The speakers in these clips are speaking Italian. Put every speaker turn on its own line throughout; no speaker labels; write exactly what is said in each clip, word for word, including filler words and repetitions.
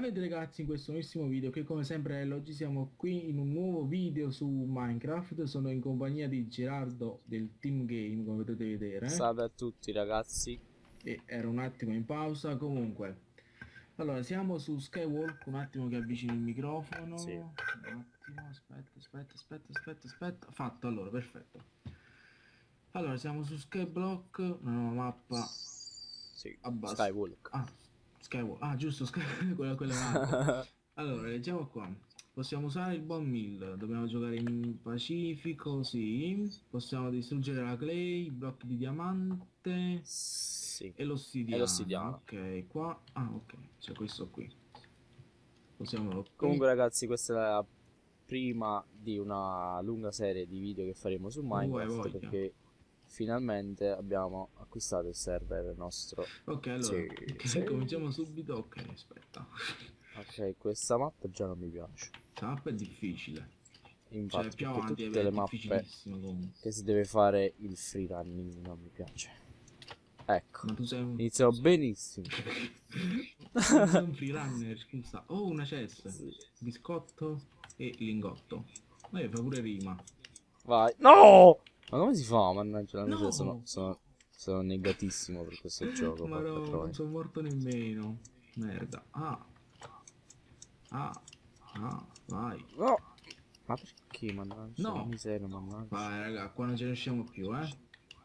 Salve ragazzi, in questo nuovissimo video che come sempre oggi siamo qui in un nuovo video su Minecraft. Sono in compagnia di Gerardo del Team Game, come potete vedere,
Salve a tutti ragazzi.
e ero un attimo in pausa. Comunque, allora siamo su Skywalk. Un attimo che avvicino il microfono.
Sì.
Un attimo, aspetta, aspetta, aspetta, aspetta, aspetta. Fatto, allora, perfetto. Allora siamo su Skyblock, una nuova mappa
Sì,
a base.
Skywalk.
Ah, Skywalk, ah giusto, Sky... quella, quella è un'altra. Allora, leggiamo qua. Possiamo usare il bone meal, dobbiamo giocare in pacifico, sì. Possiamo distruggere la clay, i blocchi di diamante
Sì,
e
è
l'ossidiana.
l'ossidiana.
Ok, qua. Ah, ok, c'è questo qui. Possiamo qui.
Comunque ragazzi, questa è la prima di una lunga serie di video che faremo su
Uh, hai
Minecraft,
voglia.
perché finalmente abbiamo acquistato il server nostro.
Ok, allora,
Sì,
ok,
sì.
cominciamo subito. Ok, aspetta.
Ok, questa mappa già non mi piace.
Questa mappa è difficile. Cioè,
Infatti,
più
perché
avanti
tutte
è
le mappe
difficilissimo comunque.
che si deve fare il free running non mi piace. Ecco,
Ma tu sei un...
iniziamo benissimo.
Ma tu sei un freerunner, scusa. Oh, una chest.
Sì.
Biscotto e lingotto. Ma io fa pure rima.
Vai. No! Ma come si fa? Mannaggia la miseria, sono,
No!
sono, sono negatissimo per questo gioco,
Ma
porca
no, non
troia.
sono morto nemmeno. Merda. Ah, ah, ah, vai.
No! Ma perché, mannaggia la
No!
miseria, mannaggia.
Vai, raga, qua non ce ne usciamo più, eh.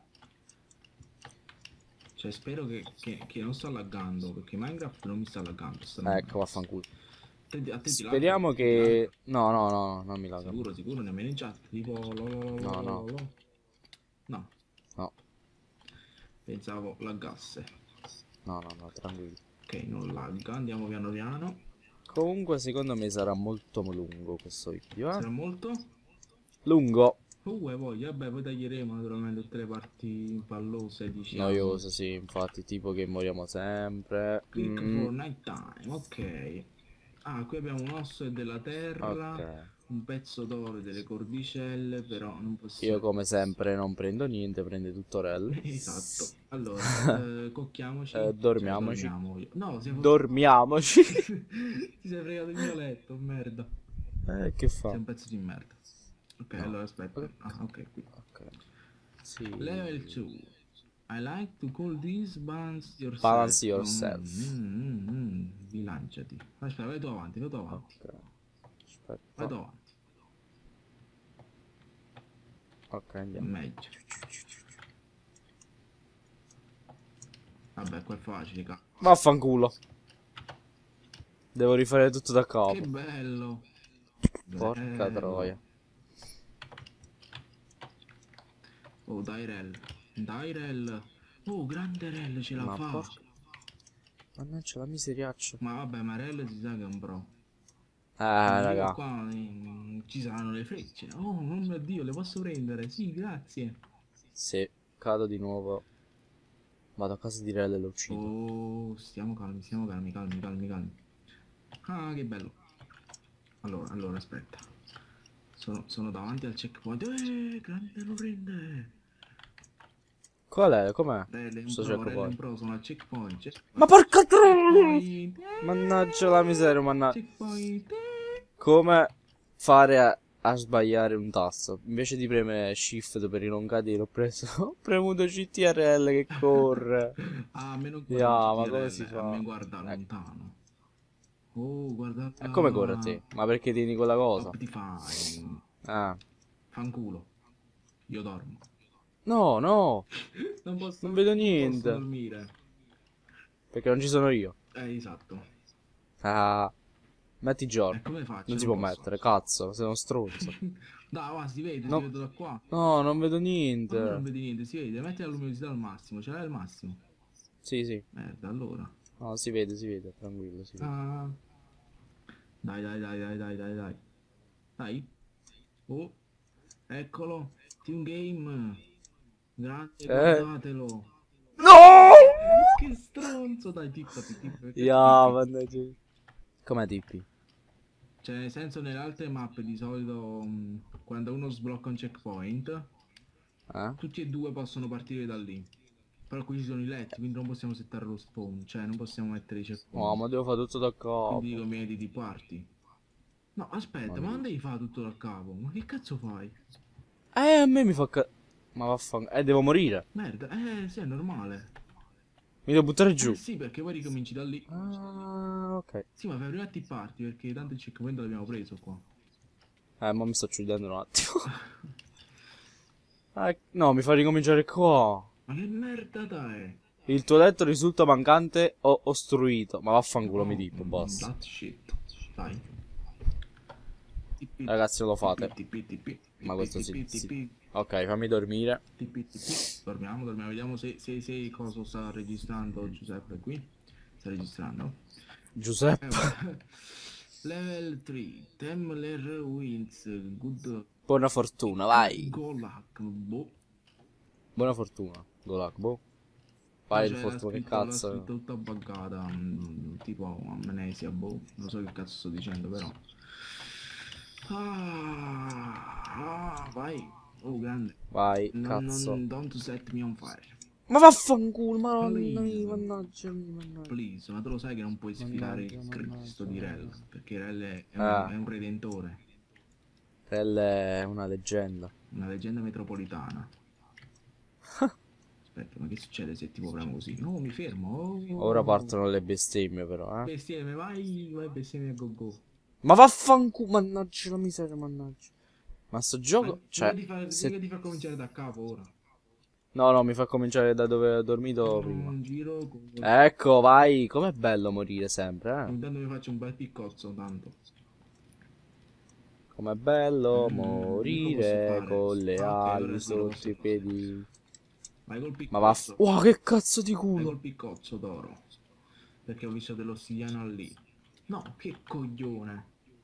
Cioè, spero che, che, che non sta laggando, perché Minecraft non mi sta laggando. Sta
Ecco, vaffanculo.
Attenti, a te ti lagga?
Speriamo
A te ti lagga?
che... No, no, no, no, non mi laga.
Sicuro, sicuro, nemmeno in chat. Tipo, lo, lo, lo,
No,
lo,
no,
lo, lo. No,
no,
pensavo laggasse.
no, no, no, tranquillo.
Ok, non lagga, andiamo piano piano.
Comunque, secondo me sarà molto lungo questo video, eh?
Sarà molto?
Lungo.
Uh, voglia, vabbè, poi taglieremo naturalmente tutte le parti pallose, diciamo.
Noioso, sì, infatti, tipo che moriamo sempre.
Click
Mm,
for night time, ok. Ah, qui abbiamo un osso della
ok.
terra, un pezzo d'oro e delle cordicelle, però non
Io
possiamo...
come sempre non prendo niente, prende tutto Rel.
Esatto. Allora, eh,
Eh,
cocchiamoci. Cioè,
dormiamoci.
dormiamo. No, siamo...
Dormiamoci.
Ti sei fregato il mio letto, merda.
Eh, che
Sei
fa?
un pezzo di merda. Ok,
No.
allora aspetta.
Ok.
Ah, ok, qui.
Ok. Sì.
Level due. I like to call these balance yourself.
Balance
Mm,
yourself.
mm, mm, mm. Bilanciati. Aspetta, vai tu avanti, vai tu avanti.
Ok.
Vai
Aspetta.
tu avanti.
Ok, andiamo.
Meglio. Vabbè, qua è facile, ca-
Vaffanculo. Devo rifare tutto da
Che
capo.
bello.
Porca
Bello.
troia.
Oh, dai, Rel. Dai, Rel. Oh, grande Rel, ce la
Ma
fa.
porca... Mannaggia la miseriaccia.
Ma vabbè, ma Rel si sa che è un pro.
Eh,
Quando arrivo
raga.
qua eh, ci saranno le frecce. Oh, oh mio Dio, le posso prendere? Sì, grazie.
Se cado di nuovo, vado a casa di Rel e lo uccido.
Oh, stiamo calmi, stiamo calmi, calmi, calmi, calmi. Ah, che bello. Allora, allora, aspetta. Sono, sono davanti al checkpoint. Eh, grande lo prende.
Qual è? Com'è?
Rel è un
Sto
pro,
cerco
Rel è
poi.
un pro, sono al checkpoint.
Ma
Checkpoint.
porca troia!
Checkpoint.
Mannaggia la miseria, mannaggia.
Checkpoint.
Come fare a, a sbagliare un tasto? Invece di premere shift per i non cadere, ho preso. Ho premuto C T R L che corre.
Ah, a me non guarda il
Ya, ma come si
C T R L, a me
fa?
guarda
Ecco.
lontano. Oh, guarda
E come corre a
là.
te? Ma perché tieni quella cosa?
Optifine.
Ah.
Fanculo. Io dormo.
No, no,
Non posso,
non vedo
non posso
niente.
dormire.
Perché non ci sono io.
Eh, esatto.
Ah. Metti
E
giorno.
come faccio?
Non si
Non
può
posso.
mettere, cazzo, sei uno stronzo.
Dai, va, si vede, si
No,
vede da qua.
no, non vedo
Ma come non
niente.
vedi niente? Si vede, metti la luminosità al massimo, ce l'hai al massimo.
Sì, sì.
Merda, allora.
No, si vede, si vede, tranquillo, si vede.
Ah. Dai, dai, dai, dai, dai, dai, dai. Dai. Oh, eccolo. Team Game. Grazie,
Eh.
guardatelo.
No!
Che stronzo, dai, tippati, tippati.
Ya, mannaggia. Com'è Tippi?
Cioè, nel senso, nelle altre mappe di solito, mh, quando uno sblocca un checkpoint,
Eh?
tutti e due possono partire da lì. Però qui ci sono i letti, quindi non possiamo settare lo spawn, cioè non possiamo mettere i
No,
checkpoint.
ma devo fare tutto da
Quindi
capo.
conviene di parti. No,
Ma
aspetta, ma non
mi...
devi fare tutto da capo. Ma che cazzo fai?
Eh, a me mi fa ca... Ma vaffanculo. Eh, devo morire.
Merda, eh, sì, è normale.
Mi devo buttare
Eh
giù.
sì, perché poi ricominci da lì.
Ah, ok.
Sì, ma fai prima ti parti, perché tanto il checkpoint l'abbiamo preso qua.
Eh, ma mi sto chiudendo un attimo. Eh, no, mi fa ricominciare qua.
Ma che merda dai?
Il tuo letto risulta mancante o ostruito. Ma vaffanculo, mi
No,
tipo,
mm,
basta.
that shit. Dai. Tipi,
Ragazzi, lo
tipi,
fate.
tipi, tipi,
Ma
tipi,
questo sì,
tipi,
sì.
tipi,
Ok, fammi dormire.
tipi, tipi. Dormiamo, dormiamo. Vediamo se, se, se cosa sta registrando Giuseppe qui. Sta registrando? Eh,
Giuseppe.
beh. Level tre. Temler wins. Good.
Buona fortuna,
Eh,
vai.
go luck. Boh.
Buona fortuna. Golak, boh.
Ah,
Vai il
cioè l'ha
fortuna, che
scritto, l'ha
cazzo.
scritto tutta buggata. mm, tipo amnesia, boh. Non so che cazzo sto dicendo, però. Ah, ah, vai. Oh, grande.
Vai,
Non,
cazzo.
non, don't set me on fire.
Ma vaffanculo, madonna
Please.
mia, mannaggia, mannaggia.
Please, ma tu lo sai che non puoi sfidare
Mannaggia,
il Cristo
mannaggia,
di Rel.
mannaggia.
Perché Rel è, è un,
Ah,
è un redentore.
Rell è una leggenda.
Una leggenda metropolitana. Aspetta, ma che succede se ti muoviamo così? No, mi fermo.
Ora
Oh.
partono le bestemmie però, eh.
Bestemmie, vai, vai, bestemmie a go go.
Ma vaffanculo, mannaggia la miseria, mannaggia. Ma sto
Ma
gioco,
mica
cioè,
ti fa,
se...
mica ti fa cominciare da capo ora.
No, no, mi fa cominciare da dove ho dormito prima.
Un giro con...
Ecco, vai, com'è bello morire sempre, eh.
Intanto mi faccio un bel piccozzo, tanto.
Com'è bello
Mm, io lo posso
morire
fare.
con le
Ah, ok, allora
ali
sì, lo
sotto
posso
i
fare.
piedi.
Vai col
Ma vaff...
piccozzo.
Wow, che cazzo di
Vai col
culo.
piccozzo d'oro. Perché ho visto dell'ossidiana lì. No, che coglione.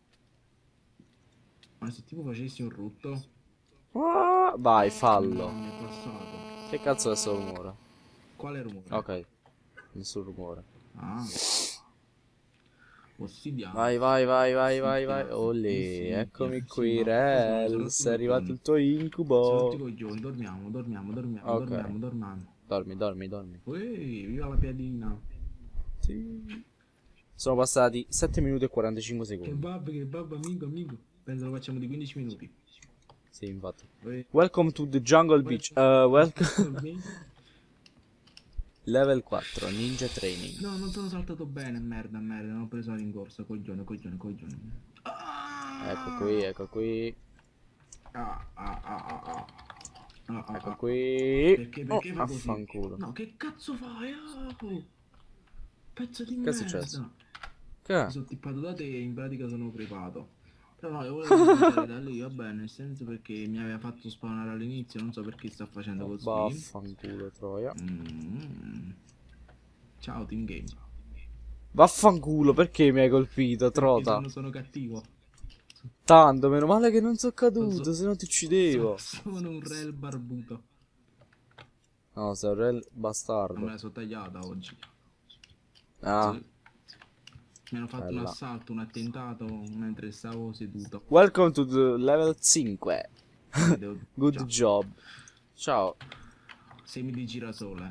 Ma se tipo facessi un rutto...
Ah, vai,
No,
fallo.
mi è passato.
Che cazzo è questo rumore?
Quale rumore?
Ok, nessun rumore.
Ah, ossidiana.
Vai, vai, vai, vai, vai, vai.
Ossidiana.
Olè,
Ossidiana.
eccomi
Sì,
qui,
ma poi sono, sono
Rel.
rotti i
Sei arrivato
coglioni.
il tuo
Sono rotti i
incubo.
coglioni. Dormiamo, dormiamo, dormiamo,
Ok,
dormiamo, dormiamo.
dormi, dormi, dormi.
Ui, viva la piadina.
Sì. Sono passati sette minuti e quarantacinque
Che
secondi.
babbo, che babbo, amico, amico. Penso lo facciamo di quindici minuti.
Sì, infatti.
Ui,
Welcome to the Jungle Beach. Uh, welcome.
ui.
Level quattro, Ninja Training.
No, non sono saltato bene, merda, merda, non ho preso la rincorsa, coglione, coglione, coglione. Ah!
Ecco qui, ecco qui,
Ah, ah, ah, ah, ah. Ah, ah,
ecco
ah.
qui.
Perché,
Oh,
perché fa così?
affanculo.
No, che cazzo fai? Ah, oh, pezzo di
Che è successo?
merda.
Che è?
Mi sono tippato da te e in pratica sono crepato. Però no, io volevo cominciare da lì, va bene, nel senso perché mi aveva fatto spawnare all'inizio, non so perché sta facendo
Oh,
così.
vaffanculo, troia.
Mm. Ciao Team Game.
Vaffanculo, perché mi hai colpito,
Perché
trota?
sono, sono cattivo.
Tanto, meno male che non sono caduto,
So-
se no ti uccidevo.
so- sono un rel barbuto.
No, sei un re
Non me
bastardo.
la sono tagliata oggi.
Ah,
Sì. Mi hanno fatto un
bella.
assalto, un attentato mentre stavo seduto.
Welcome to the level cinque.
Quindi devo...
Good
Ciao.
job. Ciao.
Semi di girasole.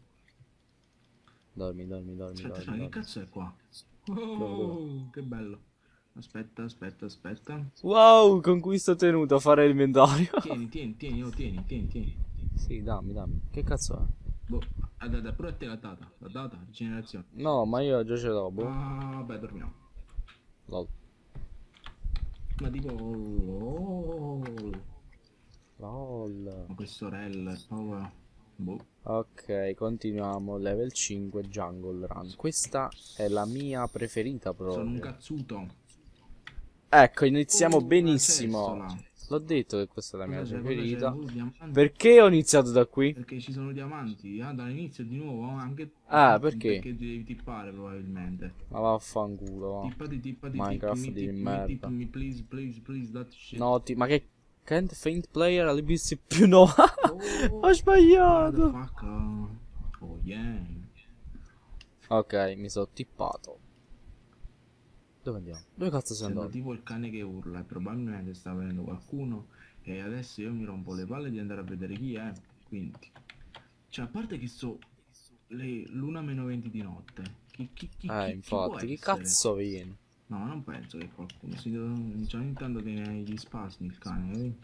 Dormi, dormi, dormi,
Aspetta,
dormi,
aspetta, che
dormi.
cazzo è qua?
Dove,
Oh, che bello. Aspetta, aspetta, aspetta.
Wow, con cui sto tenuto a fare l'inventario.
Tieni, tieni, tieni, oh, tieni, tieni, tieni.
Sì, dammi, dammi. Che cazzo è?
Boh, ah, dai, dai, pure a te l'ha data. L'ha data, rigenerazione.
No, ma io già ce l'ho, boh.
Ah, vabbè, dormiamo.
Lol.
Ma tipo... Oh,
Lol.
ma questo rel è proprio... Boh.
Ok, continuiamo. Level cinque, Jungle Run. Questa è la mia preferita
Sono un
proprio.
cazzuto.
Ecco, iniziamo
Oh, una
benissimo.
cessola.
L'ho detto che questa è la mia
Cosa c'è? Cosa c'è?
preferita.
Oh, diamanti.
Perché ho iniziato da qui?
Perché ci sono diamanti. Ah, dall'inizio di nuovo. Anche...
Ah, perché?
Perché ti devi tippare probabilmente.
Ma vaffanculo, va.
Tippati, tippati,
Minecraft
tippami,
di
tippami,
merda.
tippami, please, please, please, that shit.
No, ti... ma che... Can't faint player allibissi più no.
Oh,
Ho sbagliato.
motherfucker. Oh, yeah.
Ok, mi sono tippato. Dove andiamo? Dove cazzo sei
Sento
andato?
tipo il cane che urla e probabilmente sta venendo qualcuno e adesso io mi rompo le palle di andare a vedere chi è. Quindi, Cioè, a parte che so le l'una meno venti di notte. Chi, chi, chi,
Eh,
chi, chi può
infatti, che
essere?
cazzo viene?
No, non penso che qualcuno si deve... Cioè, ogni tanto tiene gli spasmi il cane, vedi?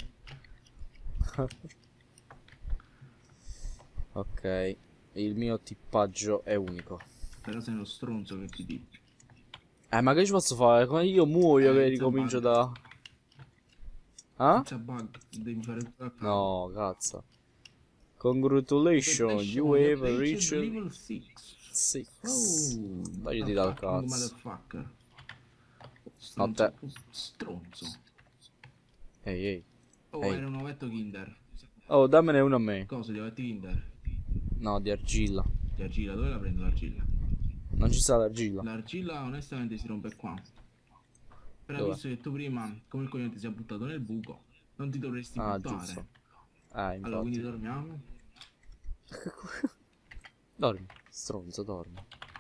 Ok, il mio tippaggio è unico.
Però sei uno stronzo che ti dici.
Eh, ma che ci posso fare? Come io muoio che
Eh, it's a
ricomincio
bug.
da... Ah?
It's a bug. Devi fare tutto da capo.
No, cazzo. Congratulations, you
Congratulations, you
have
reached
reached
level six.
six.
Oh,
Togliti
the
dal
fucking
cazzo.
motherfucker.
A te.
Stronzo. Stronzo.
Ehi, ehi.
Oh,
Ehi.
era un ovetto Kinder.
Oh, dammene uno a me.
Cosa, di ovetti Kinder?
No, di argilla.
Di argilla, dove la prendo l'argilla?
Non ci sta l'argilla.
L'argilla onestamente si rompe qua. Però
Dov'è?
visto che tu prima, come il coglione ti sei buttato nel buco, non ti dovresti
Ah,
buttare.
giusto. Ah,
Allora, quindi
infatti.
dormiamo.
Dormi, stronzo, dormi.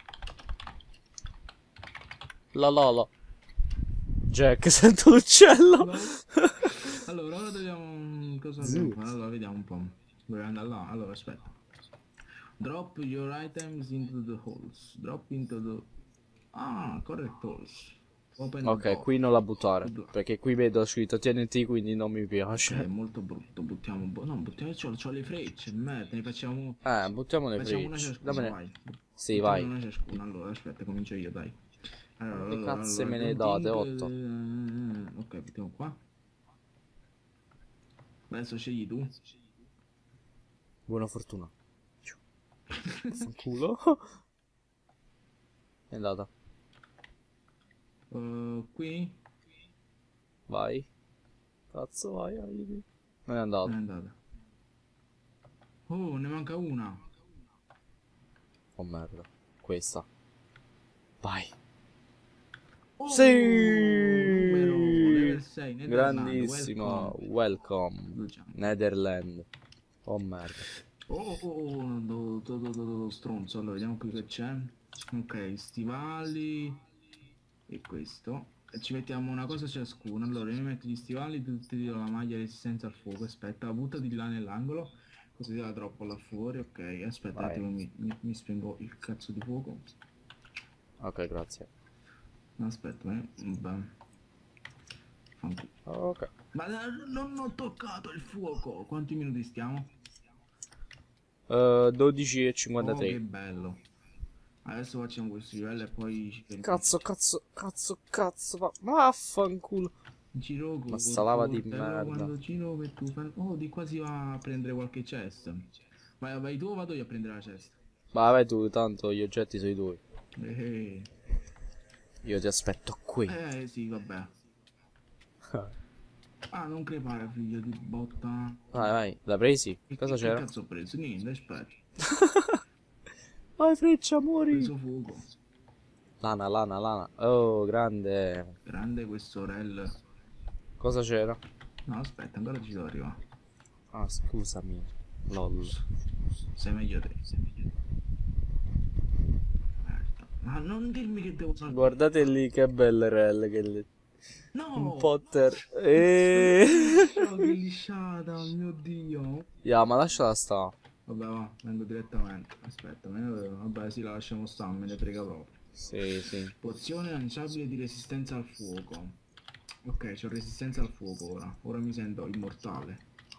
La la la. Jack, sento l'uccello.
No. Allora, ora dobbiamo... Cosa
Sì.
dobbiamo fare? Allora, vediamo un po'. Dobbiamo andare là. Allora, aspetta. Drop your items into the holes. Drop into the... Ah, correct holes. Open the
Ok,
door.
qui non la buttare.
Good luck.
Perché qui vedo scritto T N T, quindi non mi
Ok, è
piace.
molto brutto. Buttiamo un po'. No, buttiamo... C'ho, c'ho le frecce, merda. Ne facciamo...
Eh, buttiamo le
Facciamo una
frecce.
ciascuna,
Dammene.
vai.
Sì,
Buttiamone
vai.
una ciascuna. Allora, aspetta, comincio io, dai. Allora,
Quante
allora,
cazzo
allora,
me ne
don't
date?
think,
Otto.
eh, ok, mettiamo qua. Adesso scegli tu.
Buona fortuna. Fanculo. È andata.
Uh, qui
Vai. Cazzo, vai, vai. Non è
non è
andato.
andata. Oh, ne manca una.
Oh merda. Questa. Vai.
Oh,
Sì!
numero level sei, Netherland.
Grandissimo.
Welcome.
Welcome.
Luciano.
Netherland. Oh merda.
Oh, oh, oh, do, do, do, do, do, stronzo. Allora, vediamo qui che c'è. Ok, stivali. E questo. E ci mettiamo una cosa ciascuno. Allora, io mi metto gli stivali, tu ti do la maglia resistenza al fuoco. Aspetta, buttati di là nell'angolo. Così dà troppo là fuori. Ok, aspetta un
Vai.
attimo, mi, mi, mi spengo il cazzo di fuoco.
Ok, grazie.
No, aspetta, eh. Vabbè. Fanculo.
Ok.
Ma eh, non ho toccato il fuoco. Quanti minuti stiamo?
Uh, dodici e
Oh,
cinquantatré.
che bello. Adesso facciamo questo livello e poi ci fermiamo.
Cazzo, cazzo, cazzo, cazzo. Va... Vaffanculo.
Giro
Ma sta lava di
coltello,
merda.
quando giro che tu fai... Oh, di qua si va a prendere qualche chest. Vai, vai tu o vado io a prendere la chest?
Ma vai tu, tanto gli oggetti sono i tuoi.
Eh,
Io ti aspetto qui.
eh sì, vabbè. Ah, non crepare, figlio di botta.
Vai, vai, l'hai presi?
Che,
Cosa
che, che
c'era?
cazzo ho preso? Niente, aspetta.
Vai, freccia,
Ho
muori.
preso fuoco.
Lana, lana, lana. Oh, grande.
Grande questo rel.
Cosa c'era?
No, aspetta, ancora ci devo arrivare.
Ah, scusami. Lol.
Sei meglio te, sei meglio te. Merda. Ma non dirmi che devo salvare.
Guardate lì che belle relle che le...
No!
Un Potter. Eeeh.
Oh, che lisciata, oh mio dio.
Ya, ma lasciala sta.
Vabbè, va, vengo direttamente. Aspetta, me ne... vabbè, sì, la lasciamo stare, me ne frega proprio.
Sì, sì.
Pozione lanciabile di resistenza al fuoco. Ok, c'ho resistenza al fuoco ora. Ora mi sento immortale.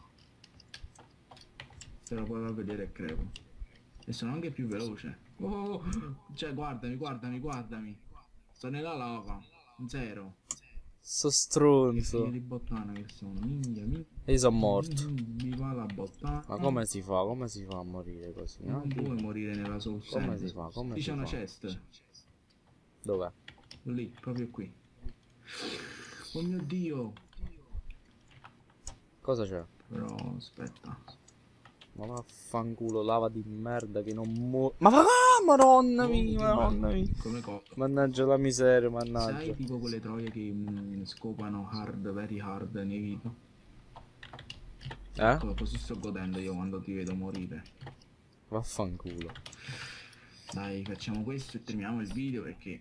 Se lo puoi vedere crepo. E sono anche più veloce. Oh, cioè, guardami, guardami, guardami. Sto nella lava. Zero.
Sto
Che figli
stronzo.
di bottana che sono. Minchia, minchia.
Io sono morto.
Mi va la bottana.
Ma come si fa? Come si fa a morire così?
Non
No?
puoi morire nella soul
Come
sand.
si fa? Come
Qui
si
c'è una
fa?
chest.
Dov'è?
Lì, proprio qui. Oh mio dio.
Cosa c'è?
Però aspetta.
Ma vaffanculo, lava di merda che non muore. Ma va, ah, madonna
Oh,
mia,
che
madonna
bello.
mia.
Come cosa?
Mannaggia la miseria, mannaggia.
Sai tipo quelle troie che mm, scopano hard, very hard nei video?
Eh?
Ecco, così sto godendo io quando ti vedo morire.
Vaffanculo.
Dai, facciamo questo e terminiamo il video perché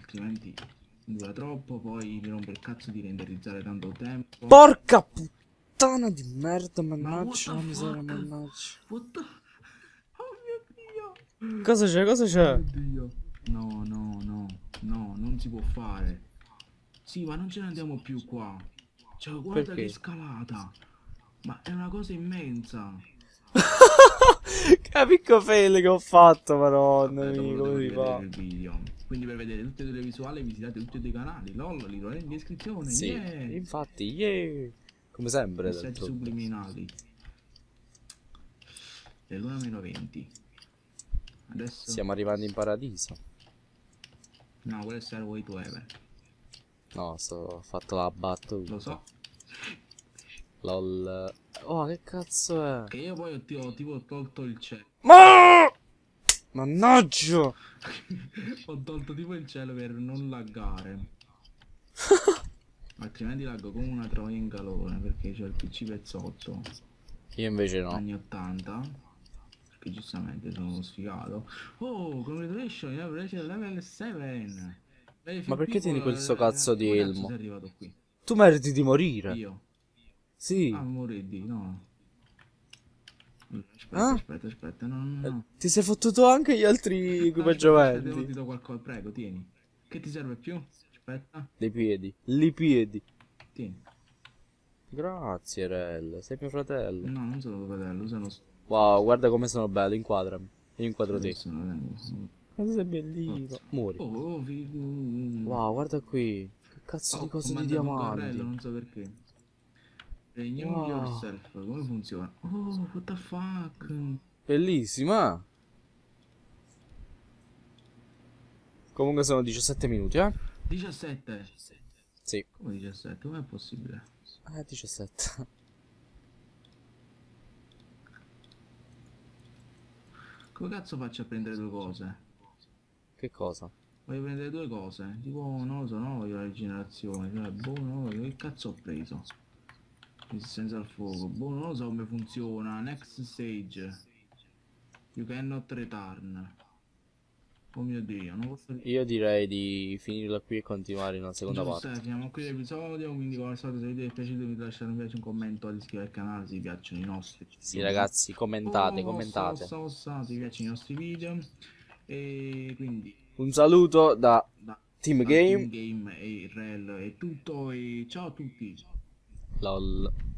altrimenti dura troppo, poi mi rompe il cazzo di renderizzare tanto tempo.
Porca puttana. puttana di merda,
Ma
mannaggia la
what the
miseria,
fuck?
mannaggia.
What the... Oh mio Dio!
Cosa c'è, cosa
Oh
c'è?
mio Dio! No, no, no, no, non si può fare. Sì, ma non ce ne andiamo più qua. Cioè, guarda che
Perché?
scalata. Ma è una cosa immensa.
Che picco fail che ho fatto, madonna
Vabbè, dopo
mia,
lo
come
devo
si
rivedere
fa?
il video. Quindi per vedere tutte e due le visuali visitate tutti e due i canali. LOL, li trovate in descrizione.
Sì,
Yeah!
infatti, yeah. Come sempre,
Messaggi
d'altronde.
subliminali. È l'una meno venti. Adesso...
Stiamo arrivando in paradiso.
No, quello è Stairway to Heaven.
No, sto, ho fatto la battuta.
Lo so.
Lol. Oh, che cazzo è?
Che io poi ti ho tipo tolto il cielo.
Ma! Mannaggia!
Ho tolto tipo il cielo per non laggare. Altrimenti laggo come una troia in calore perché c'ho il P C pezzotto
Io invece no.
anni ottanta. Perché giustamente sono uno sfigato. Oh, congratulations, you have reached level sette.
Ma perché tieni quel sto
Eh,
cazzo di
come cazzo
elmo?
sei arrivato qui?
Tu meriti di morire.
Io?
Sì.
Ah, moridi, no. Aspetta,
Ah?
aspetta, aspetta, no, no,
Eh,
no.
Ti sei fottuto anche gli altri
Aspetta, aspetta,
equipaggiamenti.
ti do qualcosa, prego, tieni. Che ti serve più? Aspetta,
Dei piedi. Li piedi.
tieni.
Grazie, Rel. Sei mio fratello.
No, non sono tuo fratello, sono...
Wow, guarda come sono bello. Inquadrami. Io inquadro te.
sono...
Quanto sei bellino. Muori.
Oh, oh, figu...
Wow, guarda qui. Che cazzo
Oh,
di cose di
comanda con carrello,
diamanti.
non so perché. Renew
Wow.
yourself, come funziona? Oh, what the fuck?
Bellissima. Comunque sono diciassette minuti, eh?
diciassette?
Sì.
Come diciassette? Com'è possibile?
Eh, diciassette.
Come cazzo faccio a prendere due cose?
Che cosa?
Voglio prendere due cose, tipo, non lo so, non voglio la rigenerazione, cioè, boh, non lo so, che cazzo ho preso? Resistenza al fuoco, boh, non lo so come funziona, next stage, you cannot return, oh mio Dio, non posso dire.
Io direi di finirla qui e continuare in una seconda
Giusto,
parte.
eh, finiamo qui l'episodio, quindi come al solito se il video vi è piaciuto vi lasciate un piace, un commento, ad iscrivervi al canale se vi piacciono i nostri
Sì,
video.
ragazzi, commentate,
Oh,
commentate.
ossa, ossa, ossa, se vi piacciono i nostri video, e quindi...
Un saluto da
da,
Team
da
Game.
Team Game e il Rel è tutto e ciao a tutti.
LOL.